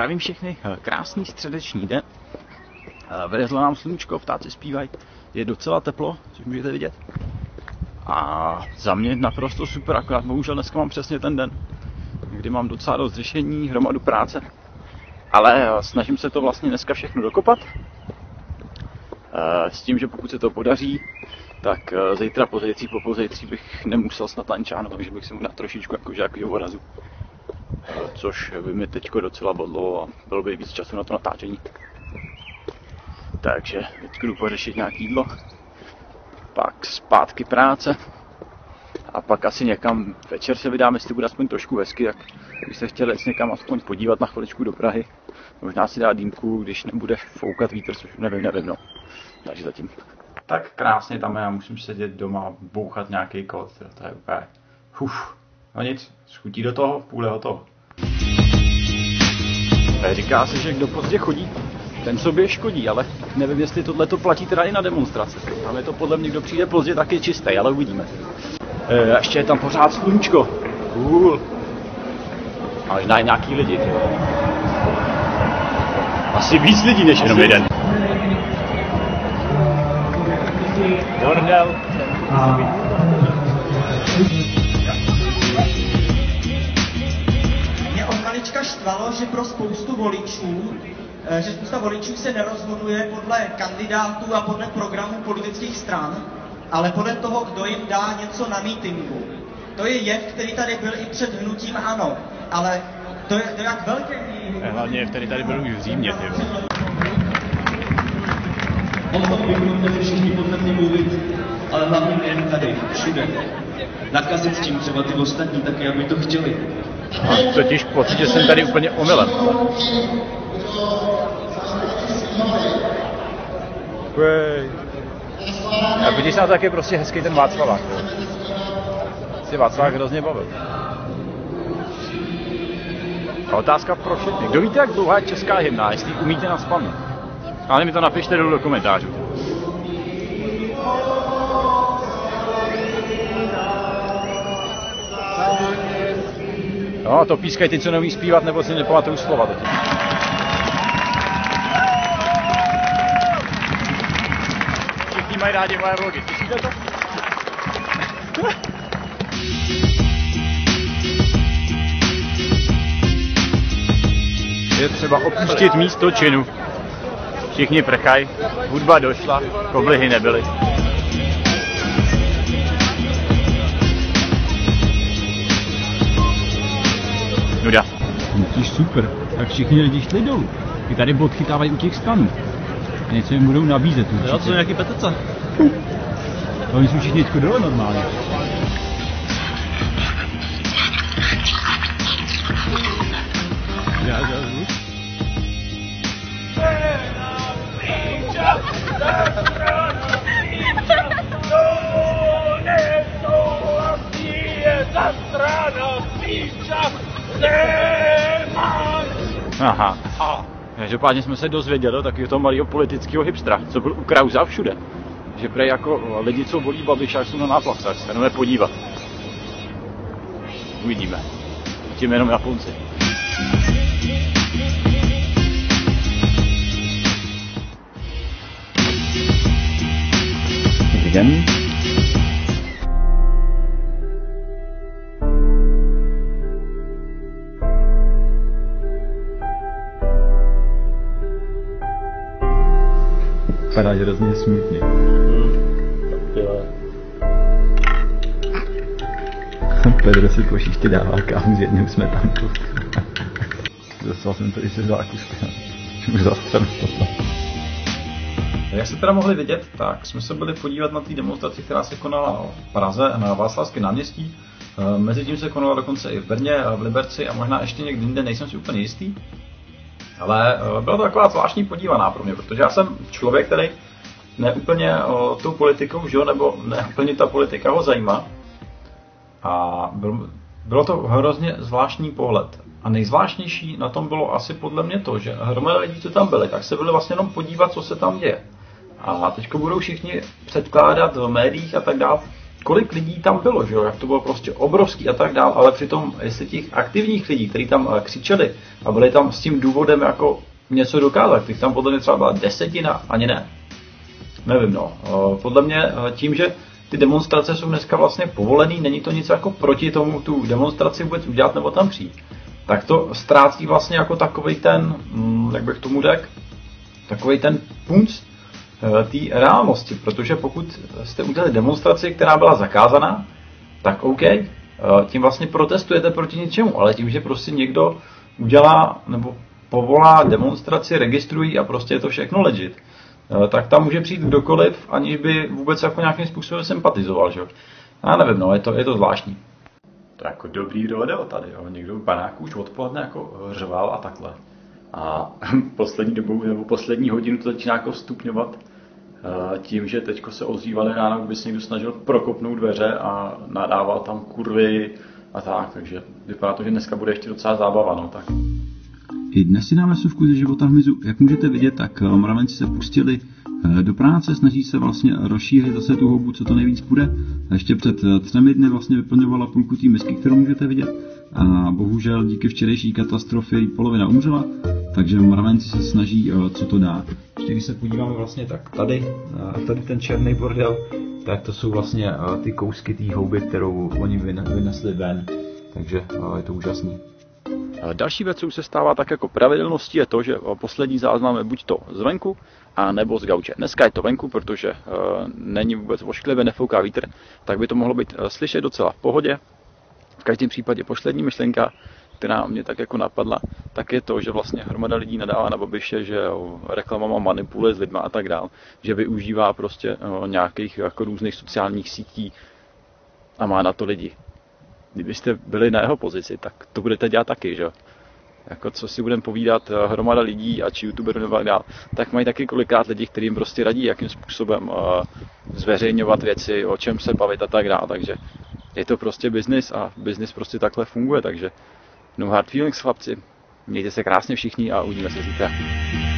Zdravím všechny, krásný středeční den. Vylezlo nám sluníčko, ptáci zpívají, je docela teplo, což můžete vidět. A za mě naprosto super, akorát bohužel dneska mám přesně ten den, kdy mám docela dost řešení, hromadu práce. Ale snažím se to vlastně dneska všechno dokopat. S tím, že pokud se to podaří, tak zítra, pozejtří bych nemusel snad ani čáhnout, takže bych si mohl dát trošičku jakože vorazu. Což by mi teďko docela bodlo a bylo by víc času na to natáčení. Takže teď jdu pořešit nějaké jídlo, pak zpátky práce a pak asi někam večer se vydám, jestli bude aspoň trošku hezky, tak bych se chtěl jít někam aspoň podívat na chviličku do Prahy. Možná si dát dýmku, když nebude foukat vítr, což nevím no. Takže zatím. Tak krásně tam já musím sedět doma a bouchat nějaký kód, to je úplně No nic, schutí do toho, v půle hotovo. Říká se, že kdo pozdě chodí, ten sobě škodí, ale nevím, jestli tohle to platí teda i na demonstrace. Tam je to podle mě, kdo přijde pozdě, tak je čistý, ale uvidíme. Ještě je tam pořád sluníčko. Ale možná i nějaký lidi. Asi víc lidí než jenom jeden. Bordel. Mě od malička štvalo, že pro spousta voličů se nerozhoduje podle kandidátů a podle programů politických stran, ale podle toho, kdo jim dá něco na mítinku. To je jev, který tady byl i před hnutím ANO, ale to jak velké... Hlavně jev, který tady byl už v Římě. Bychom všichni podle mě mluvit, ale hlavně nejen tady, všude. Nakazit s tím třeba ty ostatní taky, aby to chtěli. Mám totiž pocit, že jsem tady úplně omylem. A vidíš na to, jak je prostě hezký ten Václavák. Si Václavák hrozně bavil. A otázka pro všechny. Kdo víte, jak dlouhá je česká hymna, jestli umíte nazpamět? Ale mi to napište dolů do komentářů. No, to pískají ty, co neumí zpívat, nebo si nepamatují slova totiž. Všichni mají rádi moje vlogy, slyšíte to? Je třeba opustit místo činu. Všichni prchají, hudba došla, koblihy nebyly. Nuda. Musíš super, tak všichni lidi šli dolů. Ty tady bod chytávají u těch stanů. A něco jim budou nabízet určitě. Jo, to jsou nějaký petice. Oni jsou všichni teďko dole normálně. Já zvuk. Aha. Každopádně jsme se dozvěděli takového toho malého politického hipstra, co byl u Krausa všude. Že prej jako lidi, co volí Babiša, jsou na náplavcách, se jdeme podívat. Uvidíme. Tím jenom Japonci. Den. Vypadá hrozně smutný. Pedro si po šichtě dává kávu s jednou smetankou. Dostal jsem to i se zákuskem. Už zastřel to. Jak jste teda mohli vidět, tak jsme se byli podívat na té demonstraci, která se konala v Praze na Václavském náměstí. Mezitím se konala dokonce i v Brně, v Liberci a možná ještě někde jinde, nejsem si úplně jistý. Ale byla to taková zvláštní podívaná pro mě, protože já jsem člověk, který neúplně tou politikou žil, nebo neúplně ta politika ho zajímá. A bylo to hrozně zvláštní pohled. A nejzvláštnější na tom bylo asi podle mě to, že hromada lidí, co tam byli, tak se byli vlastně jenom podívat, co se tam děje. A teďko budou všichni předkládat v médiích a tak dále kolik lidí tam bylo, že jo, jak to bylo prostě obrovský a tak dál, ale přitom, jestli těch aktivních lidí, kteří tam křičeli a byli tam s tím důvodem jako něco dokázat, těch tam podle mě třeba byla 10, ani ne. Nevím, no. Podle mě tím, že ty demonstrace jsou dneska vlastně povolený, není to nic jako proti tomu tu demonstraci vůbec udělat nebo tam přijít, tak to ztrácí vlastně jako takovej ten, jak bych tomu řekl, takovej ten punc té reálnosti, protože pokud jste udělali demonstraci, která byla zakázaná, tak OK, tím vlastně protestujete proti něčemu, ale tím, že prostě někdo udělá nebo povolá demonstraci, registrují a prostě je to všechno legit, tak tam může přijít kdokoliv, aniž by vůbec jako nějakým způsobem sympatizoval, že jo. Já nevím, no, je to zvláštní. To je jako dobrý video tady, jo. Někdo v banáku už odpoledne jako řval a takhle. A poslední dobou, nebo poslední hodinu to začíná jako stupňovat tím, že teďko se ozývali ráno, kdyby se někdo snažil prokopnout dveře a nadával tam kurvy a tak, takže vypadá to, že dneska bude ještě docela zábava, no tak. I dnes si dáme vsuvku ze života v hmyzu. Jak můžete vidět, tak mravenci se pustili do práce, snaží se vlastně rozšířit zase tu houbu, co to nejvíc půjde. Ještě před 3 dny vlastně vyplňovala půlku té misky, kterou můžete vidět. A bohužel díky včerejší katastrofě polovina umřela, takže mravenci se snaží, co to dá. Ještě když se podíváme vlastně tak tady ten černý bordel, tak to jsou vlastně ty kousky té houby, kterou oni vynesli ven. Takže je to úžasný. Další věc, co už se stává tak jako pravidelností, je to, že poslední záznam je buď to zvenku, a nebo z gauče. Dneska je to venku, protože není vůbec ošklivé, nefouká vítr, tak by to mohlo být slyšet docela v pohodě. V každém případě poslední myšlenka, která mě tak jako napadla, tak je to, že vlastně hromada lidí nadává na Babiše, že reklamama manipuluje s lidma a tak dál, že využívá prostě nějakých jako různých sociálních sítí a má na to lidi. Kdybyste byli na jeho pozici, tak to budete dělat taky, že? Jako co si budeme povídat, hromada lidí, ať youtuberů nebo dál, tak mají taky kolikrát lidi, kterým prostě radí, jakým způsobem zveřejňovat věci, o čem se bavit a tak dále. Takže je to prostě biznis a biznis prostě takhle funguje, takže no hard feelings, chlapci. Mějte se krásně všichni a uvidíme se zítra.